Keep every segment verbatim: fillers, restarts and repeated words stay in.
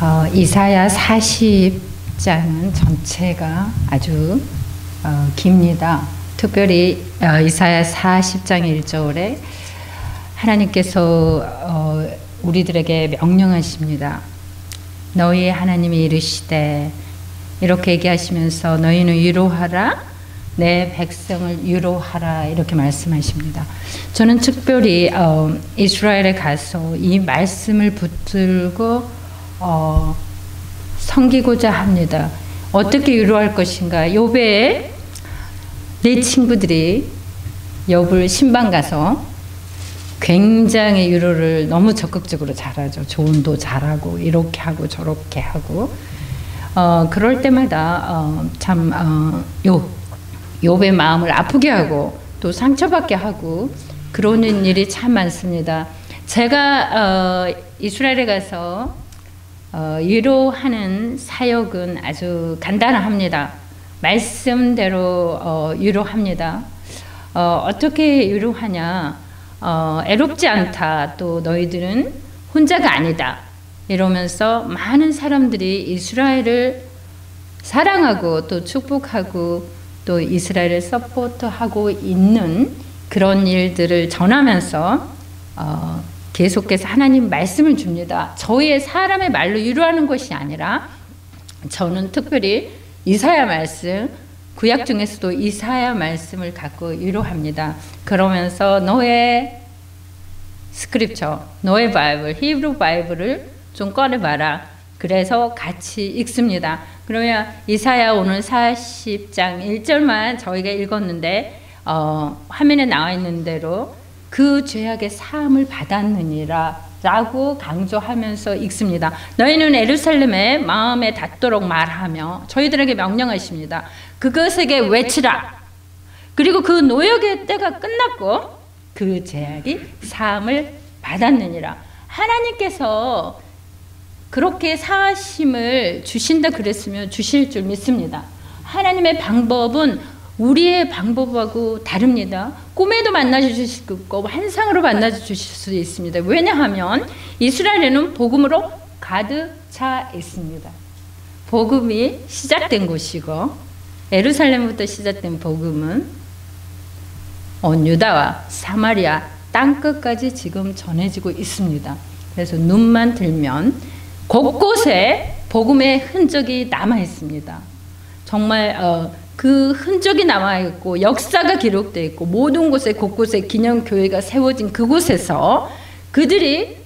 어, 이사야 사십 장은 전체가 아주 어, 깁니다. 특별히 어, 이사야 사십 장 일 절에 하나님께서 어, 우리들에게 명령하십니다. 너희의 하나님이 이르시되, 이렇게 얘기하시면서 너희는 위로하라, 내 백성을 위로하라, 이렇게 말씀하십니다. 저는 특별히 어, 이스라엘에 가서 이 말씀을 붙들고 어, 섬기고자 합니다. 어떻게 위로할 것인가? 욥에 내 친구들이 욥을 신방 가서 굉장히 위로를 너무 적극적으로 잘하죠. 조언도 잘하고 이렇게 하고 저렇게 하고 어, 그럴 때마다 어, 참 어, 욥, 욥의 마음을 아프게 하고 또 상처받게 하고 그러는 일이 참 많습니다. 제가 어, 이스라엘에 가서 어, 위로하는 사역은 아주 간단합니다. 말씀대로 어, 위로합니다. 어, 어떻게 위로하냐? 어, 애롭지 않다. 또 너희들은 혼자가 아니다. 이러면서 많은 사람들이 이스라엘을 사랑하고 또 축복하고 또 이스라엘을 서포트하고 있는 그런 일들을 전하면서 어, 계속해서 하나님 말씀을 줍니다. 저희의 사람의 말로 위로하는 것이 아니라 저는 특별히 이사야 말씀, 구약 중에서도 이사야 말씀을 갖고 위로합니다. 그러면서 너의 스크립처, 너의 바이블, 히브리 바이블을 좀 꺼내봐라. 그래서 같이 읽습니다. 그러면 이사야 오늘 사십 장 일 절만 저희가 읽었는데 어, 화면에 나와 있는 대로 그 죄악의 사함을 받았느니라 라고 강조하면서 읽습니다. 너희는 예루살렘에 마음에 닿도록 말하며 저희들에게 명령하십니다. 그것에게 외치라. 그리고 그 노역의 때가 끝났고 그 죄악이 사함을 받았느니라. 하나님께서 그렇게 사하심을 주신다 그랬으면 주실 줄 믿습니다. 하나님의 방법은 우리의 방법하고 다릅니다. 꿈에도 만나주실 수 있고 환상으로 만나주실 수 있습니다. 왜냐하면 이스라엘에는 복음으로 가득 차 있습니다. 복음이 시작된 곳이고 예루살렘부터 시작된 복음은 온 유다와 사마리아 땅끝까지 지금 전해지고 있습니다. 그래서 눈만 들면 곳곳에 복음의 흔적이 남아 있습니다. 정말 어, 그 흔적이 남아있고 역사가 기록되어 있고 모든 곳에 곳곳에 기념교회가 세워진 그곳에서 그들이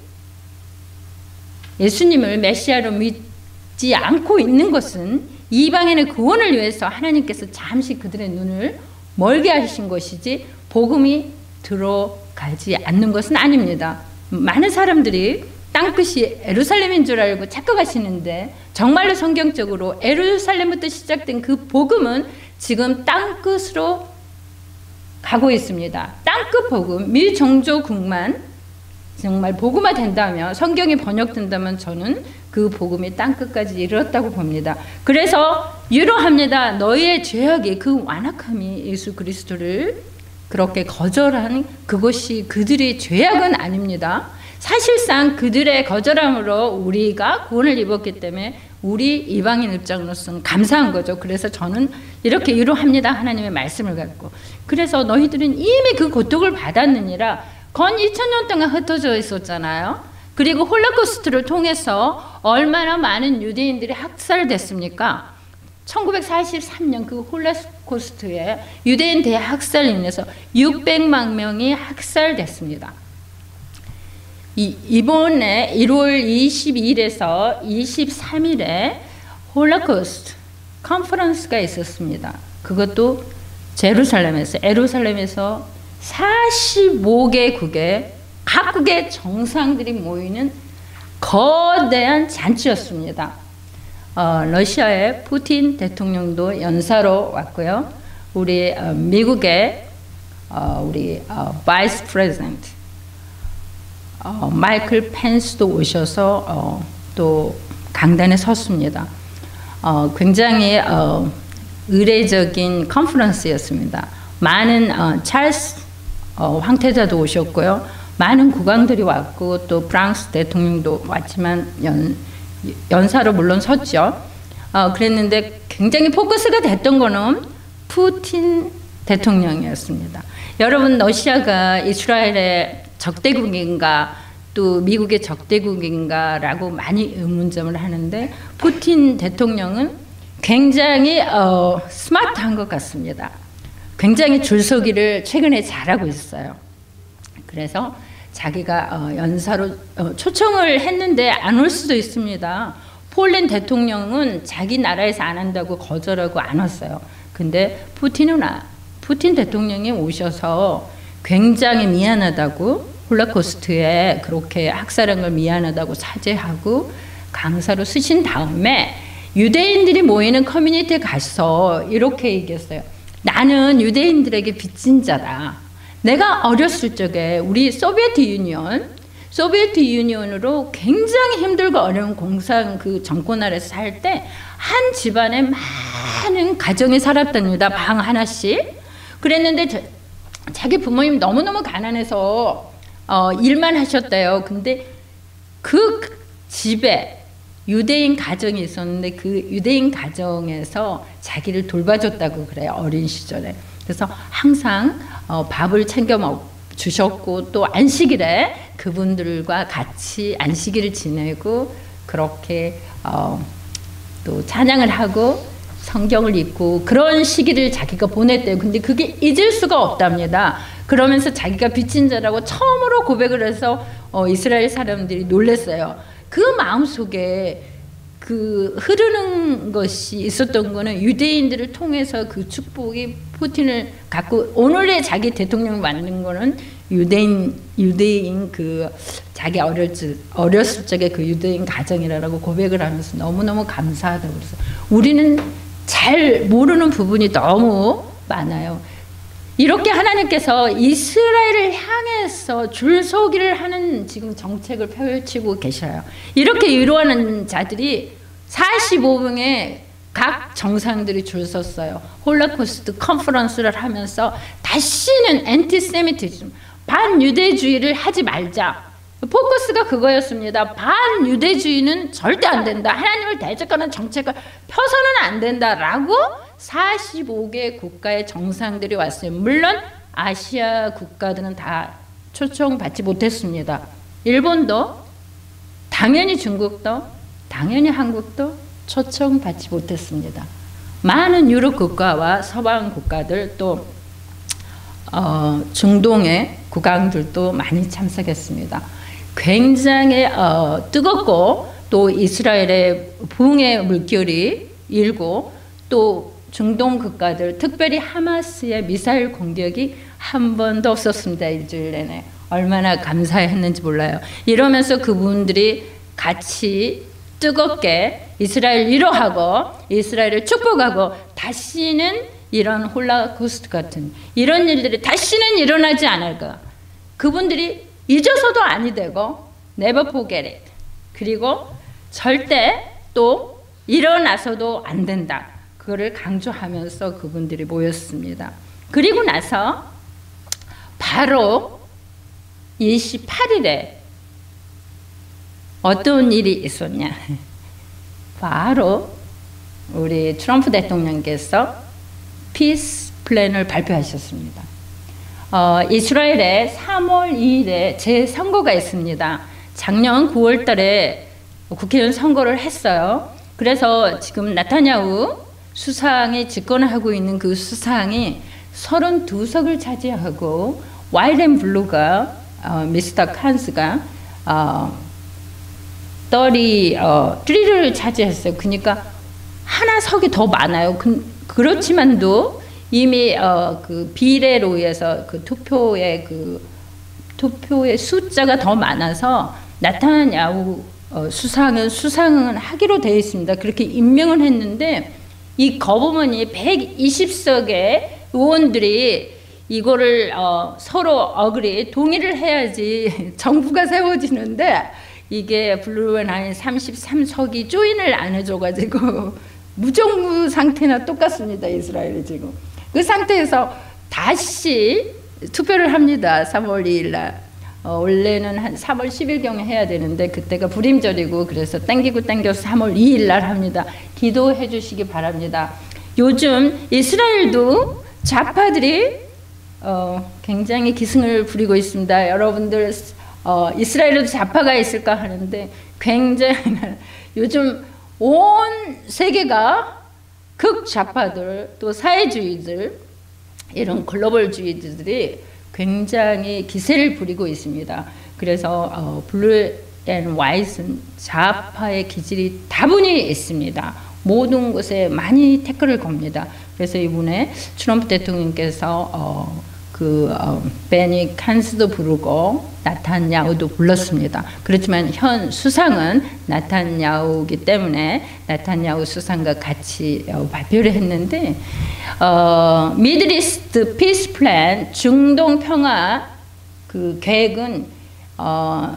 예수님을 메시아로 믿지 않고 있는 것은 이방인의 구원을 위해서 하나님께서 잠시 그들의 눈을 멀게 하신 것이지 복음이 들어가지 않는 것은 아닙니다. 많은 사람들이 땅끝이 예루살렘인 줄 알고 착각하시는데 정말로 성경적으로 예루살렘부터 시작된 그 복음은 지금 땅끝으로 가고 있습니다. 땅끝 복음, 미종조국만 정말 복음화 된다면, 성경이 번역된다면 저는 그 복음이 땅끝까지 이르렀다고 봅니다. 그래서 위로합니다. 너희의 죄악이, 그 완악함이 예수 그리스도를 그렇게 거절한 그것이 그들의 죄악은 아닙니다. 사실상 그들의 거절함으로 우리가 구원을 입었기 때문에 우리 이방인 입장으로서는 감사한 거죠. 그래서 저는 이렇게 위로합니다. 하나님의 말씀을 갖고. 그래서 너희들은 이미 그 고통을 받았느니라. 건 이천 년 동안 흩어져 있었잖아요. 그리고 홀로코스트를 통해서 얼마나 많은 유대인들이 학살됐습니까? 천구백사십삼 년 그 홀로코스트에 유대인 대학살로 인해서 육백만 명이 학살됐습니다. 이, 이번에 일월 이십이일에서 이십삼일에 홀로코스트 컨퍼런스가 있었습니다. 그것도 제루살렘에서, 예루살렘에서 사십오 개국의 각국의 정상들이 모이는 거대한 잔치였습니다. 어, 러시아의 푸틴 대통령도 연사로 왔고요. 우리 어, 미국의 어, 우리 어, 바이스 프레지던트 어, 마이클 펜스도 오셔서 어, 또 강단에 섰습니다. 어, 굉장히 어, 의례적인 컨퍼런스였습니다. 많은 어, 찰스 어, 황태자도 오셨고요. 많은 국왕들이 왔고 또 프랑스 대통령도 왔지만 연, 연사로 물론 섰죠. 어, 그랬는데 굉장히 포커스가 됐던 거는 푸틴 대통령이었습니다. 여러분, 러시아가 이스라엘의 적대국인가 또 미국의 적대국인가라고 많이 의문점을 하는데, 푸틴 대통령은 굉장히 어, 스마트한 것 같습니다. 굉장히 줄서기를 최근에 잘하고 있어요. 그래서 자기가 어, 연사로 어, 초청을 했는데 안 올 수도 있습니다. 폴란드 대통령은 자기 나라에서 안 한다고 거절하고 안 왔어요. 근데 푸틴은 아, 푸틴 대통령이 오셔서 굉장히 미안하다고, 홀로코스트에 그렇게 학살한 걸 미안하다고 사죄하고 강사로 쓰신 다음에 유대인들이 모이는 커뮤니티에 가서 이렇게 얘기했어요. 나는 유대인들에게 빚진 자다. 내가 어렸을 적에 우리 소비에트 유니언, 소비에트 유니언으로 굉장히 힘들고 어려운 공산 그 정권 아래서 살 때 한 집안에 많은 가정이 살았답니다. 방 하나씩. 그랬는데 저, 자기 부모님 너무너무 가난해서 어, 일만 하셨대요. 근데 그 집에 유대인 가정이 있었는데 그 유대인 가정에서 자기를 돌봐줬다고 그래요. 어린 시절에. 그래서 항상 어, 밥을 챙겨 먹 주셨고 또 안식일에 그분들과 같이 안식일을 지내고 그렇게 어, 또 찬양을 하고 성경을 읽고 그런 시기를 자기가 보냈대요. 근데 그게 잊을 수가 없답니다. 그러면서 자기가 빚진 자라고 처음으로 고백을 해서 어, 이스라엘 사람들이 놀랐어요. 그 마음속에 그 흐르는 것이 있었던 거는 유대인들을 통해서 그 축복이 푸틴을 갖고 오늘의 자기 대통령 만든 거는 유대인 유대인 그 자기 어렸을 어렸을 적에 그 유대인 가정이라고 고백을 하면서 너무너무 감사하다고 그래서 우리는 잘 모르는 부분이 너무 많아요. 이렇게 하나님께서 이스라엘을 향해서 줄서기를 하는 지금 정책을 펼치고 계셔요. 이렇게 위로하는 자들이 사십오 명의 각 정상들이 줄 섰어요. 홀로코스트 컨퍼런스를 하면서 다시는 엔티세미티즘, 반유대주의를 하지 말자. 포커스가 그거였습니다. 반유대주의는 절대 안 된다. 하나님을 대적하는 정책을 펴서는 안 된다라고 사십오 개 국가의 정상들이 왔어요. 물론 아시아 국가들은 다 초청받지 못했습니다. 일본도, 당연히 중국도, 당연히 한국도 초청받지 못했습니다. 많은 유럽 국가와 서방 국가들 또 어, 중동의 국왕들도 많이 참석했습니다. 굉장히 어, 뜨겁고 또 이스라엘의 부흥의 물결이 일고 또 중동 국가들 특별히 하마스의 미사일 공격이 한 번도 없었습니다. 일주일 내내. 얼마나 감사했는지 몰라요. 이러면서 그분들이 같이 뜨겁게 이스라엘 위로하고 이스라엘을 축복하고 다시는 이런 홀로코스트 같은 이런 일들이 다시는 일어나지 않을까. 그분들이 잊어서도 아니 되고 never forget it. 그리고 절대 또 일어나서도 안 된다. 그거를 강조하면서 그분들이 모였습니다. 그리고 나서 바로 이십팔 일에 어떤 일이 있었냐. 바로 우리 트럼프 대통령께서 피스 플랜을 발표하셨습니다. 어, 이스라엘에 삼월 이일에 재선거가 있습니다. 작년 구월 달에 국회의원 선거를 했어요. 그래서 지금 나타냐후 수상이 집권하고 있는 그 수상이 서른두 석을 차지하고 와이트 앤 블루가 어, 미스터 칸스가 어, 삼십삼을 차지했어요. 그러니까 하나 석이 더 많아요. 그, 그렇지만도 이미 어, 그 비례로 의해서 그 투표의 그 투표의 숫자가 더 많아서 나타냐후 어, 수상은 수상은 하기로 되어 있습니다. 그렇게 임명을 했는데 이 거부문이 백이십 석의 의원들이 이거를 어, 서로 어그리 동의를 해야지 정부가 세워지는데 이게 블루앤하인 삼십삼 석이 조인을 안 해줘가지고 무정부 상태나 똑같습니다. 이스라엘이 지금 그 상태에서 다시 투표를 합니다. 삼월 이일 날 어, 원래는 한 삼월 십일경에 해야 되는데 그때가 불임절이고 그래서 땡기고 땡겨서 삼월 이일 날 합니다. 기도해 주시기 바랍니다. 요즘 이스라엘도 좌파들이 어, 굉장히 기승을 부리고 있습니다. 여러분들 어, 이스라엘에도 좌파가 있을까 하는데 굉장히 요즘 온 세계가 극좌파들 또 사회주의들 이런 글로벌주의들이 굉장히 기세를 부리고 있습니다. 그래서 어, 블루 앤 화이트는 좌파의 기질이 다분히 있습니다. 모든 곳에 많이 태클을 겁니다. 그래서 이번에 트럼프 대통령께서 어, 그 어, 베니 칸스도 부르고 나탄야후도 불렀습니다. 그렇지만 현 수상은 나탄야후이기 때문에 나탄야후 수상과 같이 어, 발표를 했는데 어, 미들이스트 피스 플랜 중동 평화 그 계획은 어,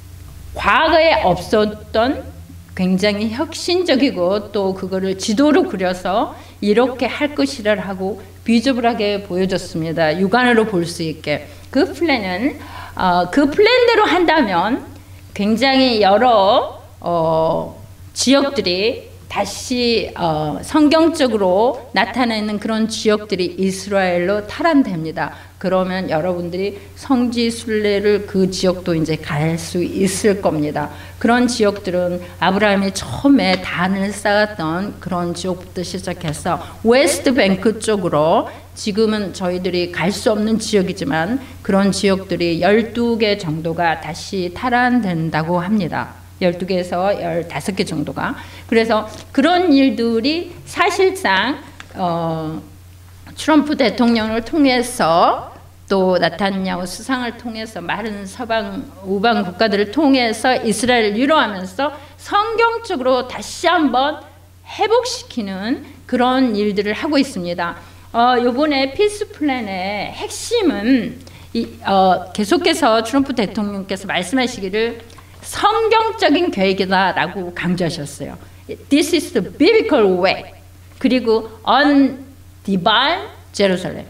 과거에 없었던 굉장히 혁신적이고 또 그거를 지도로 그려서 이렇게 할 것이라 하고 비주얼하게 보여줬습니다. 육안으로 볼 수 있게. 그 플랜은 어, 그 플랜대로 한다면 굉장히 여러 어, 지역들이 다시 어, 성경적으로 나타내는 그런 지역들이 이스라엘로 탈환됩니다. 그러면 여러분들이 성지 순례를 그 지역도 이제 갈 수 있을 겁니다. 그런 지역들은 아브라함이 처음에 단을 쌓았던 그런 지역부터 시작해서 웨스트 뱅크 쪽으로 지금은 저희들이 갈 수 없는 지역이지만 그런 지역들이 열두 개 정도가 다시 탈환된다고 합니다. 열두 개에서 열다섯 개 정도가. 그래서 그런 일들이 사실상 어, 트럼프 대통령을 통해서 또 나탄야후 수상을 통해서 많은 서방 우방 국가들을 통해서 이스라엘을 위로하면서 성경적으로 다시 한번 회복시키는 그런 일들을 하고 있습니다. 어, 이번에 피스 플랜의 핵심은 이, 어, 계속해서 트럼프 대통령께서 말씀하시기를 성경적인 계획이다라고 강조하셨어요. This is the biblical way. 그리고 on divine Jerusalem.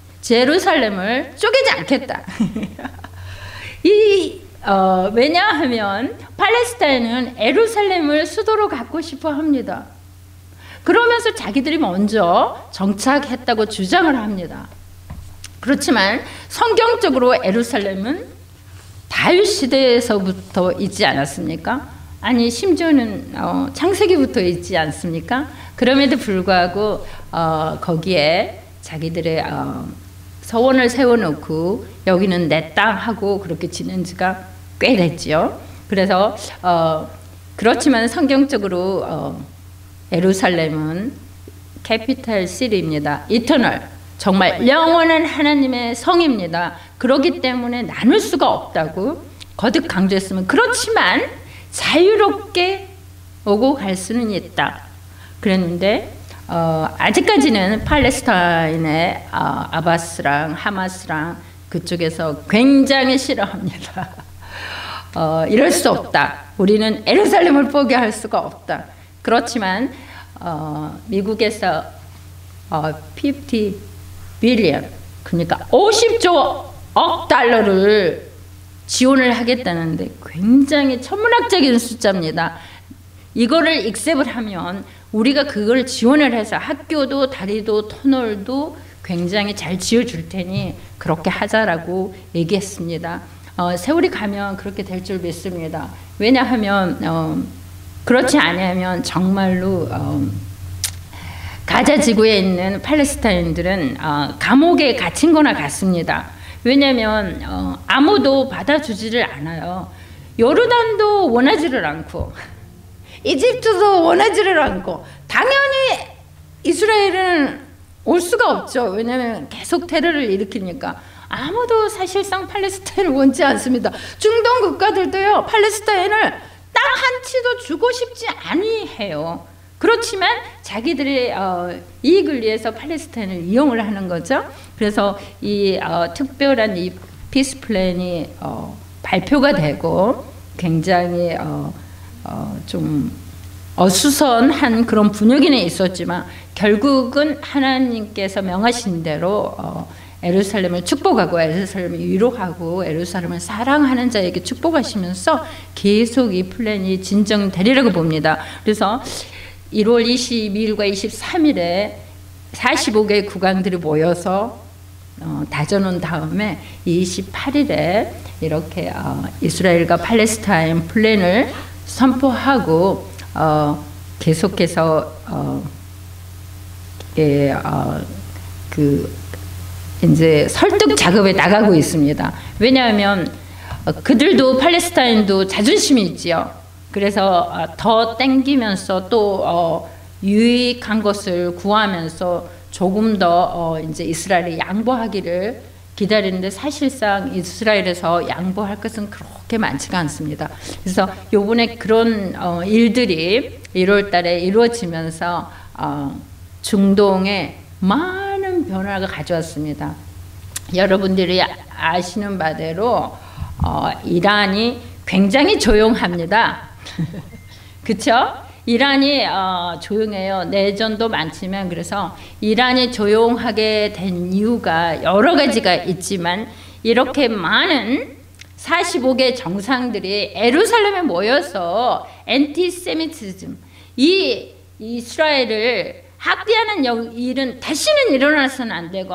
제루살렘을 쪼개지 않겠다. 이 어, 왜냐하면 팔레스타인은 예루살렘을 수도로 갖고 싶어 합니다. 그러면서 자기들이 먼저 정착했다고 주장을 합니다. 그렇지만 성경적으로 예루살렘은 다윗 시대에서부터 있지 않았습니까? 아니 심지어는 어, 창세기부터 있지 않습니까? 그럼에도 불구하고 어, 거기에 자기들의 어, 서원을 세워놓고 여기는 내 땅 하고 그렇게 지낸 지가 꽤 됐지요. 그래서 어, 그렇지만 성경적으로 어, 예루살렘은 캐피탈 시티입니다. 이터널, 정말 영원한 하나님의 성입니다. 그렇기 때문에 나눌 수가 없다고 거듭 강조했으면 그렇지만 자유롭게 오고 갈 수는 있다. 그랬는데 어, 아직까지는 팔레스타인의 어, 아바스랑 하마스랑 그쪽에서 굉장히 싫어합니다. 어, 이럴 수 없다. 우리는 예루살렘을 포기할 수가 없다. 그렇지만 어, 미국에서 어, 오십 빌리언 그러니까 오십조 억 달러를 지원을 하겠다는데 굉장히 천문학적인 숫자입니다. 이거를 익셉을 하면 우리가 그걸 지원을 해서 학교도 다리도 터널도 굉장히 잘 지어줄 테니 그렇게 하자라고 얘기했습니다. 어, 세월이 가면 그렇게 될 줄 믿습니다. 왜냐하면 어, 그렇지 않으면 정말로 어, 가자 지구에 있는 팔레스타인들은 어, 감옥에 갇힌 거나 같습니다. 왜냐하면 어, 아무도 받아주지를 않아요. 요르단도 원하지를 않고 이집트도 원하지를 않고 당연히 이스라엘은 올 수가 없죠. 왜냐하면 계속 테러를 일으키니까 아무도 사실상 팔레스타인을 원치 않습니다. 중동 국가들도요 팔레스타인을 땅 한 치도 주고 싶지 아니해요. 그렇지만 자기들의 어, 이익을 위해서 팔레스타인을 이용을 하는 거죠. 그래서 이 어, 특별한 이 피스 플랜이 어, 발표가 되고 굉장히 어, 어, 좀 어수선한 그런 분위기는 있었지만 결국은 하나님께서 명하신 대로 어, 예루살렘을 축복하고 예루살렘을 위로하고 예루살렘을 사랑하는 자에게 축복하시면서 계속 이 플랜이 진정되리라고 봅니다. 그래서 일월 이십이일과 이십삼일에 사십오 개 국왕들이 모여서 어, 다져놓은 다음에 이십팔일에 이렇게 어, 이스라엘과 팔레스타인 플랜을 선포하고 어, 계속해서 어, 예, 어, 그 이제 설득 작업에 나가고 있습니다. 왜냐하면 어, 그들도 팔레스타인도 자존심이 있지요. 그래서 어, 더 땡기면서 또 어, 유익한 것을 구하면서 조금 더 어, 이제 이스라엘이 양보하기를 기다리는데 사실상 이스라엘에서 양보할 것은 그렇게 많지가 않습니다. 그래서 요번에 그런 어, 일들이 일월 달에 이루어지면서 어, 중동에 많은 변화가 가져왔습니다. 여러분들이 아시는 바대로 어, 이란이 굉장히 조용합니다. 그렇죠? 이란이 어, 조용해요. 내전도 많지만. 그래서 이란이 조용하게 된 이유가 여러 가지가 있지만 이렇게 많은 사십오 개 정상들이 예루살렘에 모여서 엔티세미티즘, 이 이스라엘을 학대하는 일은 다시는 일어나서는 안 되고,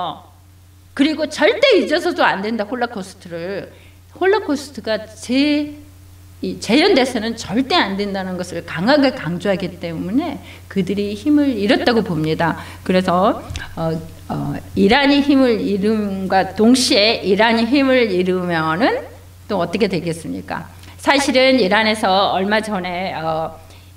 그리고 절대 잊어서도 안 된다. 홀로코스트를. 홀로코스트가 재, 재현돼서는 절대 안 된다는 것을 강하게 강조하기 때문에 그들이 힘을 잃었다고 봅니다. 그래서 어, 어, 이란이 힘을 잃음과 동시에 이란이 힘을 잃으면은 또 어떻게 되겠습니까? 사실은 이란에서 얼마 전에 어,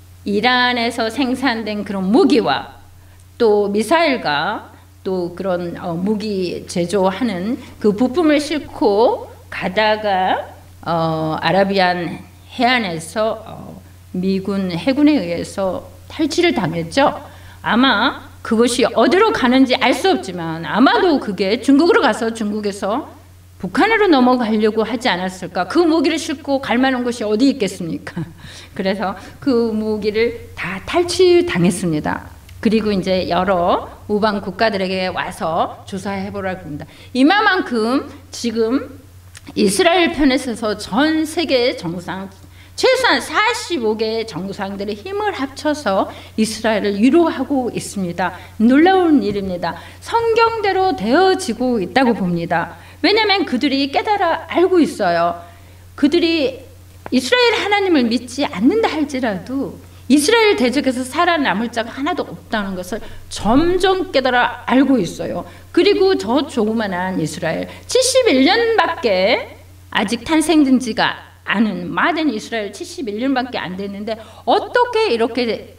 이란에서 생산된 그런 무기와 또 미사일과 또 그런 어, 무기 제조하는 그 부품을 싣고 가다가 어, 아라비안 해안에서 어, 미군 해군에 의해서 탈취를 당했죠. 아마 그것이 어디로 가는지 알 수 없지만 아마도 그게 중국으로 가서 중국에서 북한으로 넘어가려고 하지 않았을까. 그 무기를 싣고 갈 만한 곳이 어디 있겠습니까? 그래서 그 무기를 다 탈취당했습니다. 그리고 이제 여러 우방 국가들에게 와서 조사해 보라고 합니다. 이만큼 지금 이스라엘 편에 서서 전 세계 정상, 최소한 사십오 개의 정상들의 힘을 합쳐서 이스라엘을 위로하고 있습니다. 놀라운 일입니다. 성경대로 되어지고 있다고 봅니다. 왜냐하면 그들이 깨달아 알고 있어요. 그들이 이스라엘 하나님을 믿지 않는다 할지라도 이스라엘 대적에서 살아남을 자가 하나도 없다는 것을 점점 깨달아 알고 있어요. 그리고 저 조그만한 이스라엘 칠십일 년밖에 아직 탄생되지가 않은 마된 이스라엘 칠십일 년밖에 안 됐는데 어떻게 이렇게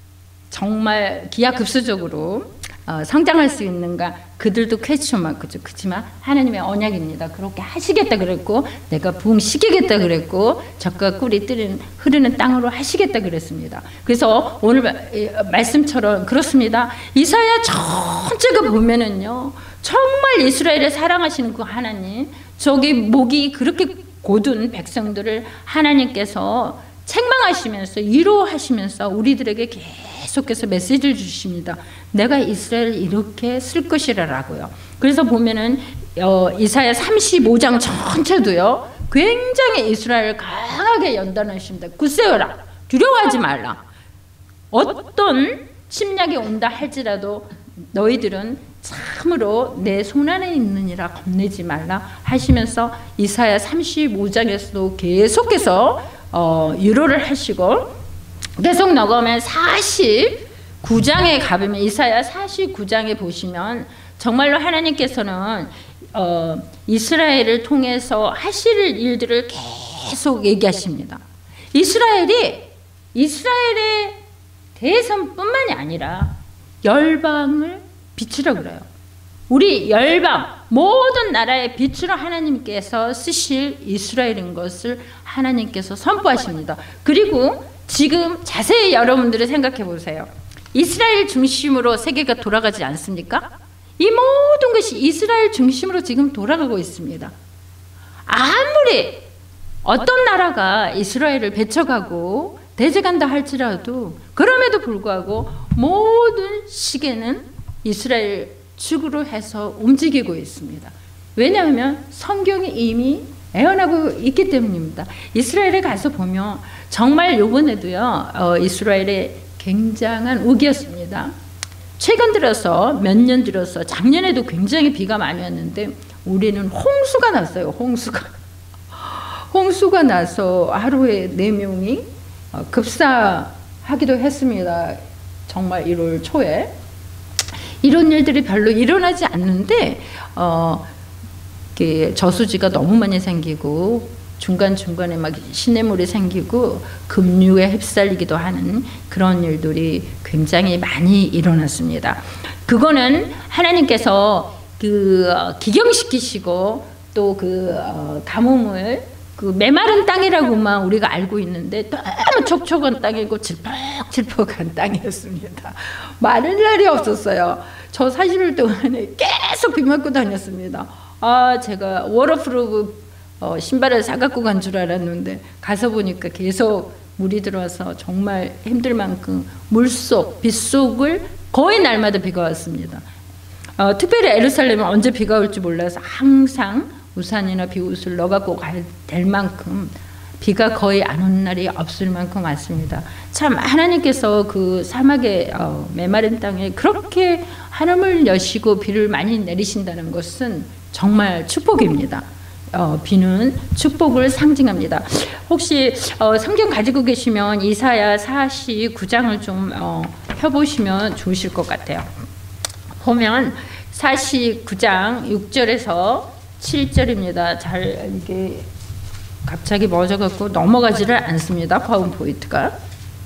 정말 기하급수적으로 어, 성장할 수 있는가? 그들도 퀘스천 마크죠. 그렇지만 하나님의 언약입니다. 그렇게 하시겠다 그랬고 내가 부흥시키겠다 그랬고 적과 꿀이 뜨는 흐르는 땅으로 하시겠다 그랬습니다. 그래서 오늘 말씀처럼 그렇습니다. 이사야 전체가 보면은요 정말 이스라엘을 사랑하시는 그 하나님, 저기 목이 그렇게 고든 백성들을 하나님께서 책망하시면서 위로하시면서 우리들에게 계속해서 메시지를 주십니다. 내가 이스라엘을 이렇게 쓸 것이라고요. 그래서 보면은 어, 이사야 삼십오 장 전체도요 굉장히 이스라엘을 강하게 연단하십니다. 굳세어라, 두려워하지 말라. 어떤 침략이 온다 할지라도 너희들은 참으로 내 손안에 있느니라 겁내지 말라 하시면서 이사야 삼십오 장에서도 계속해서 어, 위로를 하시고 계속 나가면 사십구 장에 가보면 이사야 사십구 장에 보시면 정말로 하나님께서는 어, 이스라엘을 통해서 하실 일들을 계속 얘기하십니다. 이스라엘이 이스라엘의 대선뿐만이 아니라 열방을 빛으로 그래요. 우리 열방 모든 나라의 빛으로 하나님께서 쓰실 이스라엘인 것을 하나님께서 선포하십니다. 그리고 지금 자세히 여러분들이 생각해 보세요. 이스라엘 중심으로 세계가 돌아가지 않습니까? 이 모든 것이 이스라엘 중심으로 지금 돌아가고 있습니다. 아무리 어떤 나라가 이스라엘을 배척하고 대적한다 할지라도 그럼에도 불구하고 모든 시계는 이스라엘 축으로 해서 움직이고 있습니다. 왜냐하면 성경이 이미 예언하고 있기 때문입니다. 이스라엘에 가서 보면 정말 요번에도요, 어, 이스라엘에 굉장한 우기였습니다. 최근 들어서 몇 년 들어서 작년에도 굉장히 비가 많이 왔는데 우리는 홍수가 났어요. 홍수가 홍수가 나서 하루에 네 명이 급사하기도 했습니다. 정말 일월 초에 이런 일들이 별로 일어나지 않는데 어, 저수지가 너무 많이 생기고 중간중간에 막 시냇물이 생기고 급류에 휩쓸리기도 하는 그런 일들이 굉장히 많이 일어났습니다. 그거는 하나님께서 그 기경시키시고 또 그 가뭄을 그 메마른 땅이라고만 우리가 알고 있는데 너무 촉촉한 땅이고 질퍽질퍽한 땅이었습니다. 마른 날이 없었어요. 저 사십 일 동안에 계속 비 맞고 다녔습니다. 아, 제가 워터프루프 어, 신발을 사갖고 간 줄 알았는데 가서 보니까 계속 물이 들어와서 정말 힘들 만큼 물속, 빗속을 거의 날마다 비가 왔습니다. 어, 특별히 예루살렘은 언제 비가 올지 몰라서 항상 우산이나 비옷을 넣어갖고 가야 될 만큼 비가 거의 안 오는 날이 없을 만큼 왔습니다. 참 하나님께서 그 사막의 어, 메마른 땅에 그렇게 하늘을 여시고 비를 많이 내리신다는 것은 정말 축복입니다. 어, 비는 축복을 상징합니다. 혹시 어, 성경 가지고 계시면 이사야 사십구 장을 좀 어, 펴보시면 좋으실 것 같아요. 보면 사십구 장 육 절에서 칠 절입니다. 잘 이게 갑자기 멎어갖고 넘어가지를 않습니다. 파워포인트가.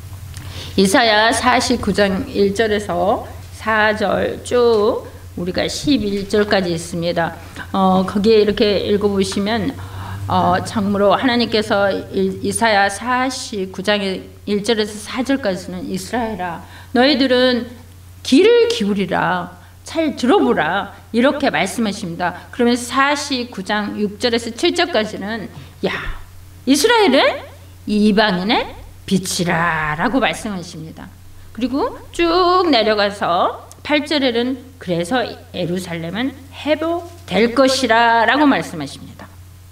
이사야 사십구 장 일 절에서 사 절 쭉 우리가 십일 절까지 있습니다. 어, 거기에 이렇게 읽어보시면 어, 참으로 하나님께서 이사야 사십구 장의 일 절에서 사 절까지는 이스라엘아 너희들은 귀를 기울이라 잘 들어보라 이렇게 말씀하십니다. 그러면 사십구 장 육 절에서 칠 절까지는 야 이스라엘은 이방인의 빛이라 라고 말씀하십니다. 그리고 쭉 내려가서 팔 절에는 그래서 예루살렘은 회복될 것이라 라고 말씀하십니다.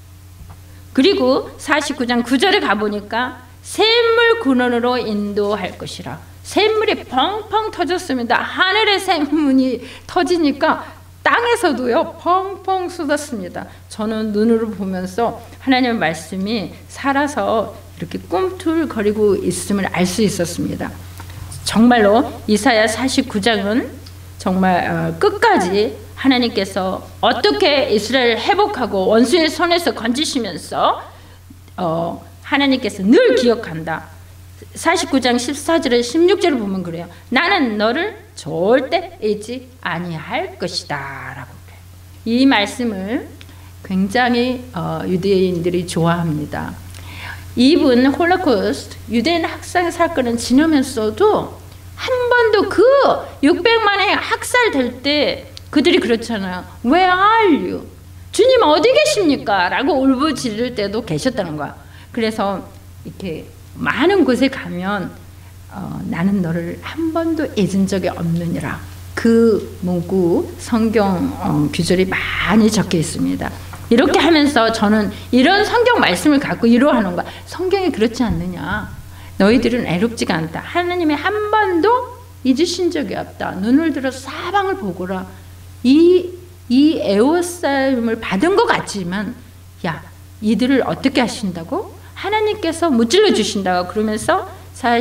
그리고 사십구 장 구 절에 가보니까 샘물 근원으로 인도할 것이라. 샘물이 펑펑 터졌습니다. 하늘의 샘물이 터지니까 땅에서도요 펑펑 쏟았습니다. 저는 눈으로 보면서 하나님의 말씀이 살아서 이렇게 꿈틀거리고 있음을 알 수 있었습니다. 정말로 이사야 사십구 장은 정말 끝까지 하나님께서 어떻게 이스라엘을 회복하고 원수의 손에서 건지시면서 어, 하나님께서 늘 기억한다. 사십구 장 십사 절에 십육 절을 보면 그래요. 나는 너를 절대 잊지 아니할 것이다 라고 그래요. 이 말씀을 굉장히 어, 유대인들이 좋아합니다. 이분 홀로코스트 유대인 학살 사건은 지나면서도 한 번도 그 육백만의 학살될 때 그들이 그렇잖아요. Where are you? 주님 어디 계십니까? 라고 울부짖을 때도 계셨다는 거야. 그래서 이렇게 많은 곳에 가면 어, 나는 너를 한 번도 잊은 적이 없느니라. 그 문구 성경 어, 규절이 많이 적혀 있습니다. 이렇게 하면서 저는 이런 성경 말씀을 갖고 이루어하는 거야. 성경이 그렇지 않느냐. 너희들은 애롭지가 않다. 하나님이 한 번도 잊으신 적이 없다. 눈을 들어서 사방을 보거라. 이, 이 애워싸임을 받은 것 같지만 야 이들을 어떻게 하신다고? 하나님께서 무찔러 주신다고. 그러면서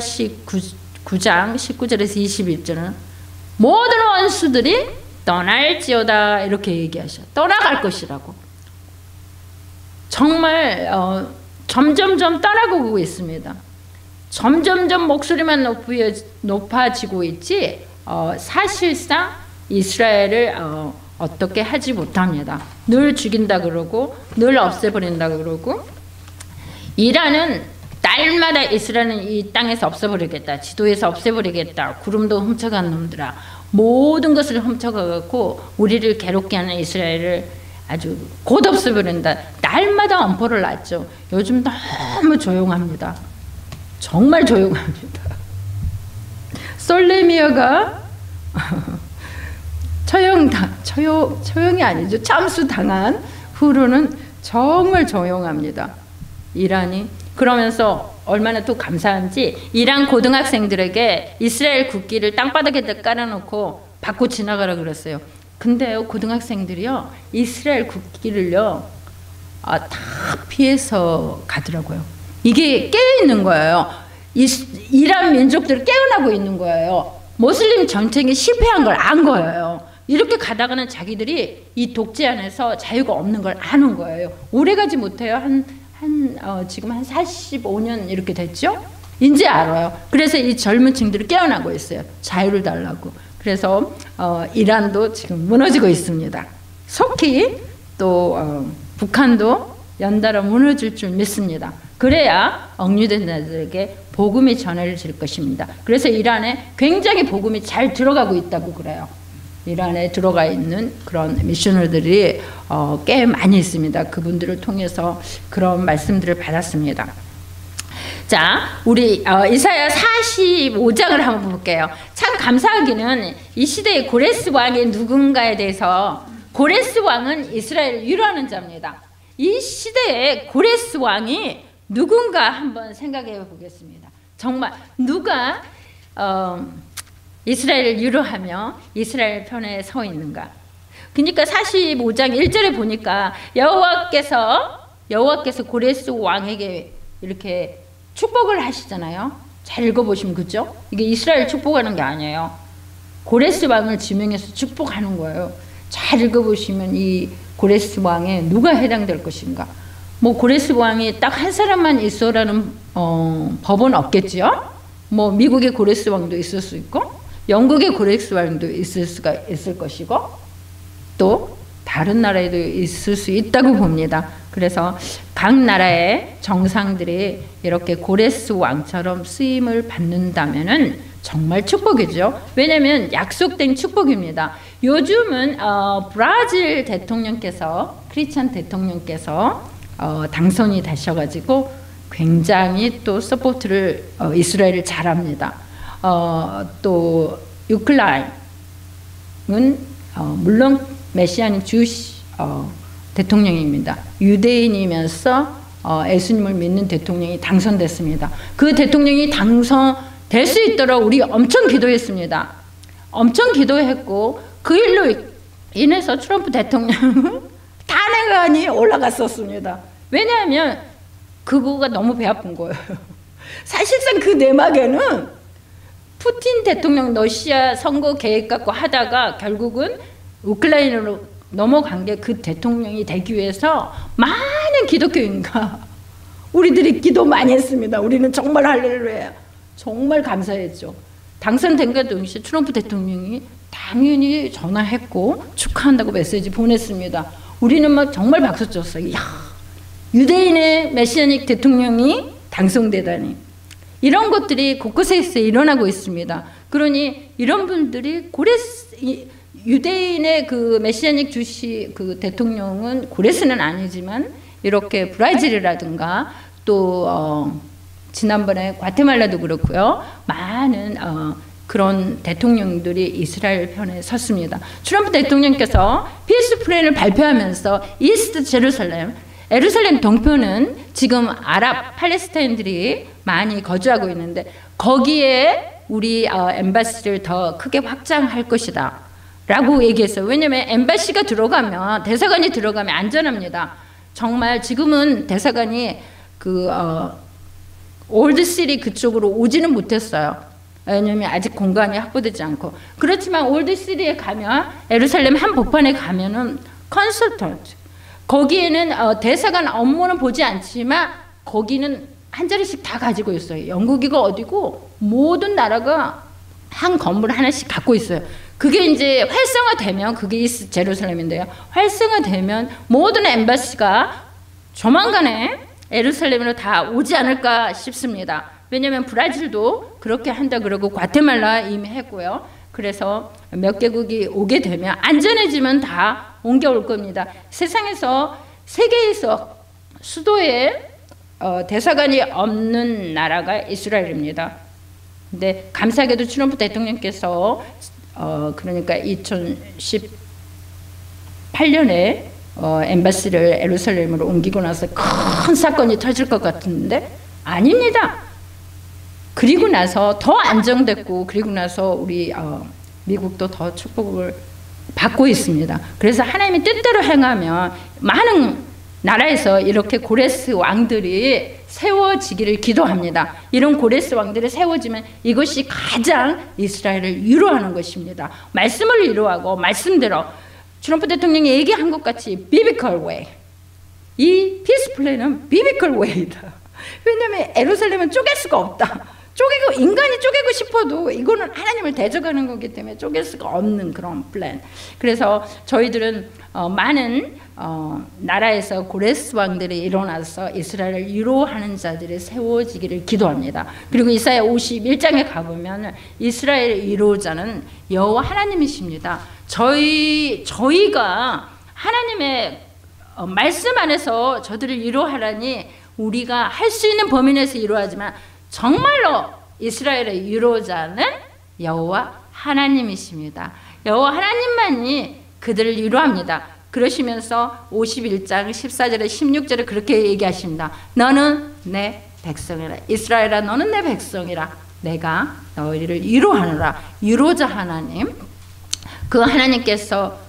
사십구 장 십구 절에서 이십일 절은 모든 원수들이 떠날지어다 이렇게 얘기하셔. 떠나갈 것이라고. 정말 어, 점점점 떠나고 있습니다. 점점점 목소리만 높여, 높아지고 있지 어, 사실상 이스라엘을 어, 어떻게 하지 못합니다. 늘 죽인다 그러고 늘 없애버린다 그러고 이라는 날마다 이스라엘은 이 땅에서 없애버리겠다. 지도에서 없애버리겠다. 구름도 훔쳐간 놈들아. 모든 것을 훔쳐가고 우리를 괴롭게 하는 이스라엘을 아주 곧 없애버린다. 날마다 엄포를 놨죠. 요즘 너무 조용합니다. 정말 조용합니다. 솔레미아가 처형, 처형, 처형이 아니죠. 참수 당한 후로는 정말 조용합니다. 이란이. 그러면서 얼마나 또 감사한지 이란 고등학생들에게 이스라엘 국기를 땅바닥에다 깔아놓고 받고 지나가라 그랬어요. 근데요, 고등학생들이요, 이스라엘 국기를요, 아, 다 피해서 가더라고요. 이게 깨어있는 거예요. 이, 이란 민족들이 깨어나고 있는 거예요. 모슬림 전쟁이 실패한 걸 안 거예요. 이렇게 가다가는 자기들이 이 독재 안에서 자유가 없는 걸 아는 거예요. 오래 가지 못해요. 한, 한, 어, 지금 한 사십오 년 이렇게 됐죠? 이제 알아요. 그래서 이 젊은 층들이 깨어나고 있어요. 자유를 달라고. 그래서 어, 이란도 지금 무너지고 있습니다. 속히 또 어, 북한도 연달아 무너질 줄 믿습니다. 그래야 억류된 자들에게 복음이 전해질 것입니다. 그래서 이란에 굉장히 복음이 잘 들어가고 있다고 그래요. 이란에 들어가 있는 그런 미셔너들이 어, 꽤 많이 있습니다. 그분들을 통해서 그런 말씀들을 받았습니다. 자, 우리 어, 이사야 사십오 장을 한번 볼게요. 참 감사하기는 이 시대의 고레스 왕이 누군가에 대해서, 고레스 왕은 이스라엘을 위로하는 자입니다. 이 시대의 고레스 왕이 누군가 한번 생각해 보겠습니다. 정말 누가 어, 이스라엘을 위로하며 이스라엘 편에 서 있는가? 그러니까 사십오 장 일 절에 보니까 여호와께서 여호와께서 고레스 왕에게 이렇게 축복을 하시잖아요. 잘 읽어보시면, 그죠? 이게 이스라엘 축복하는 게 아니에요. 고레스 왕을 지명해서 축복하는 거예요. 잘 읽어보시면 이 고레스 왕에 누가 해당될 것인가? 뭐 고레스 왕이 딱 한 사람만 있어라는 어, 법은 없겠지요. 뭐 미국의 고레스 왕도 있을 수 있고, 영국의 고레스 왕도 있을 수가 있을 것이고, 또 다른 나라에도 있을 수 있다고 봅니다. 그래서 각 나라의 정상들이 이렇게 고레스 왕처럼 쓰임을 받는다면은 정말 축복이죠. 왜냐하면 약속된 축복입니다. 요즘은 어, 브라질 대통령께서, 크리스찬 대통령께서 어, 당선이 되셔가지고 굉장히 또 서포트를 어, 이스라엘을 잘합니다. 어, 또 우크라이나는 어, 물론 메시아닉 주시 어, 대통령입니다. 유대인이면서 어, 예수님을 믿는 대통령이 당선됐습니다. 그 대통령이 당선될 수 있도록 우리 엄청 기도했습니다. 엄청 기도했고 그 일로 인해서 트럼프 대통령 탄핵안이 올라갔었습니다. 왜냐하면 그거가 너무 배 아픈 거예요. 사실상 그 내막에는 푸틴 대통령 러시아 선거 계획 갖고 하다가 결국은 우크라이나로 넘어간 게 그 대통령이 되기 위해서 많은 기독교인과 우리들이 기도 많이 했습니다. 우리는 정말 할렐루야, 정말 감사했죠. 당선된 것 동시에 트럼프 대통령이 당연히 전화했고 축하한다고 메시지 보냈습니다. 우리는 막 정말 박수 쳤어요. 야, 유대인의 메시아닉 대통령이 당선되다니. 이런 것들이 곳곳에서 일어나고 있습니다. 그러니 이런 분들이 고레스, 유대인의 그 메시아닉 주시 그 대통령은 고레스는 아니지만 이렇게 브라질이라든가 또 어, 지난번에 과테말라도 그렇고요. 많은 어, 그런 대통령들이 이스라엘 편에 섰습니다. 트럼프 대통령께서 피스 플랜을 발표하면서 이스트 제루살렘, 예루살렘 동편은 지금 아랍 팔레스타인들이 많이 거주하고 있는데 거기에 우리 어, 엠바시를 더 크게 확장할 것이다 라고 얘기했어요. 왜냐하면 엠바시가 들어가면, 대사관이 들어가면 안전합니다. 정말 지금은 대사관이 그 어, 올드시리 그쪽으로 오지는 못했어요. 왜냐하면 아직 공간이 확보되지 않고. 그렇지만 올드시리에 가면, 예루살렘 한복판에 가면은 컨설턴트, 거기에는 어, 대사관 업무는 보지 않지만 거기는 한 자리씩 다 가지고 있어요. 영국이가 어디고 모든 나라가 한 건물 하나씩 갖고 있어요. 그게 이제 활성화되면, 그게 이스트 제루살렘인데요. 활성화되면 모든 엠바시가 조만간에 예루살렘으로 다 오지 않을까 싶습니다. 왜냐하면 브라질도 그렇게 한다 그러고 과테말라 이미 했고요. 그래서 몇 개국이 오게 되면 안전해지면 다 옮겨올 겁니다. 세상에서, 세계에서 수도에 어, 대사관이 없는 나라가 이스라엘입니다. 근데 감사하게도 트럼프 대통령께서 어, 그러니까 이천십팔 년에 어, 엠바시를 예루살렘으로 옮기고 나서 큰 사건이 터질 것 같은데 아닙니다. 그리고 나서 더 안정됐고, 그리고 나서 우리 어, 미국도 더 축복을 받고 있습니다. 그래서 하나님의 뜻대로 행하면 많은 나라에서 이렇게 고레스 왕들이 세워지기를 기도합니다. 이런 고레스 왕들이 세워지면 이것이 가장 이스라엘을 위로하는 것입니다. 말씀을 위로하고 말씀대로 트럼프 대통령이 얘기한 것 같이 비비컬 웨이, 이 피스 플랜은 비비컬 웨이다. 왜냐하면 예루살렘은 쪼갤 수가 없다. 쪼개고, 인간이 쪼개고 싶어도 이거는 하나님을 대적하는 거기 때문에 쪼갤 수가 없는 그런 플랜. 그래서 저희들은 어, 많은 어, 나라에서 고레스 왕들이 일어나서 이스라엘을 위로하는 자들이 세워지기를 기도합니다. 그리고 이사야 오십일 장에 가보면 이스라엘 위로자는 여호와 하나님이십니다. 저희, 저희가 하나님의 어, 말씀 안에서 저들을 위로하라니 우리가 할 수 있는 범위 내에서 위로하지만 정말로 이스라엘의 위로자는 여호와 하나님이십니다. 여호와 하나님만이 그들을 위로합니다. 그러시면서 오십일 장 십사 절에 십육 절에 그렇게 얘기하십니다. 너는 내 백성이라. 이스라엘아, 너는 내 백성이라. 내가 너희를 위로하노라. 위로자 하나님, 그 하나님께서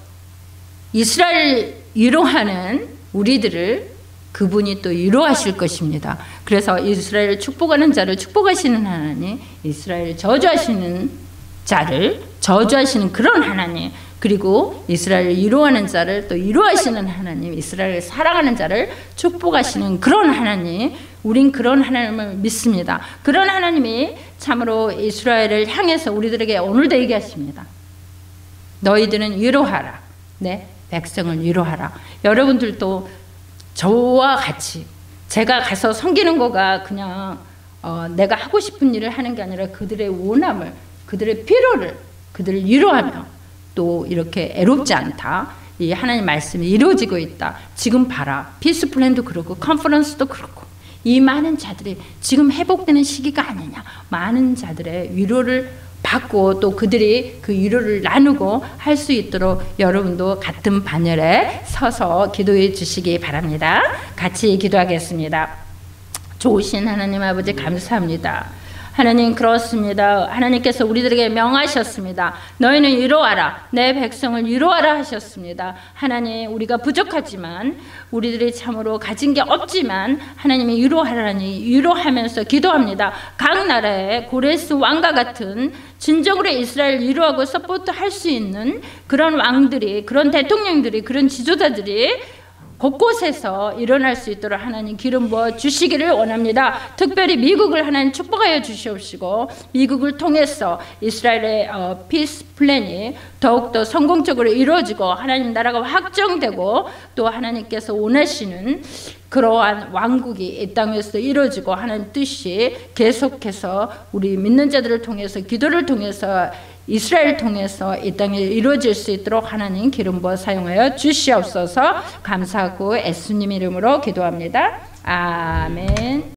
이스라엘 위로하는 우리들을 그분이 또 위로하실 것입니다. 그래서 이스라엘을 축복하는 자를 축복하시는 하나님, 이스라엘을 저주하시는 자를 저주하시는 그런 하나님, 그리고 이스라엘을 위로하는 자를 또 위로하시는 하나님, 이스라엘을 사랑하는 자를 축복하시는 그런 하나님, 우린 그런 하나님을 믿습니다. 그런 하나님이 참으로 이스라엘을 향해서 우리들에게 오늘도 얘기하십니다. 너희들은 위로하라. 내 백성을 위로하라. 여러분들도 저와 같이, 제가 가서 섬기는 거가 그냥 어, 내가 하고 싶은 일을 하는 게 아니라 그들의 원함을, 그들의 필요를, 그들을 위로하며 또 이렇게 애롭지 않다, 이 하나님 말씀이 이루어지고 있다. 지금 봐라, 피스 플랜도 그렇고 컨퍼런스도 그렇고 이 많은 자들이 지금 회복되는 시기가 아니냐. 많은 자들의 위로를 받고 또 그들이 그 위로를 나누고 할 수 있도록 여러분도 같은 반열에 서서 기도해 주시기 바랍니다. 같이 기도하겠습니다. 좋으신 하나님 아버지, 감사합니다. 하나님, 그렇습니다. 하나님께서 우리들에게 명하셨습니다. 너희는 위로하라. 내 백성을 위로하라 하셨습니다. 하나님, 우리가 부족하지만, 우리들이 참으로 가진 게 없지만 하나님이 위로하라니 위로하면서 기도합니다. 각 나라의 고레스 왕과 같은 진정으로 이스라엘 위로하고 서포트할 수 있는 그런 왕들이, 그런 대통령들이, 그런 지도자들이 곳곳에서 일어날 수 있도록 하나님 기름 부어 주시기를 원합니다. 특별히 미국을 하나님 축복하여 주시옵시고, 미국을 통해서 이스라엘의 어, 피스 플랜이 더욱더 성공적으로 이루어지고 하나님 나라가 확정되고 또 하나님께서 원하시는 그러한 왕국이 이 땅에서 이루어지고 하나님 뜻이 계속해서 우리 믿는 자들을 통해서, 기도를 통해서, 이스라엘을 통해서 이 땅에 이루어질 수 있도록 하나님 기름 부어 사용하여 주시옵소서. 감사하고 예수님 이름으로 기도합니다. 아멘.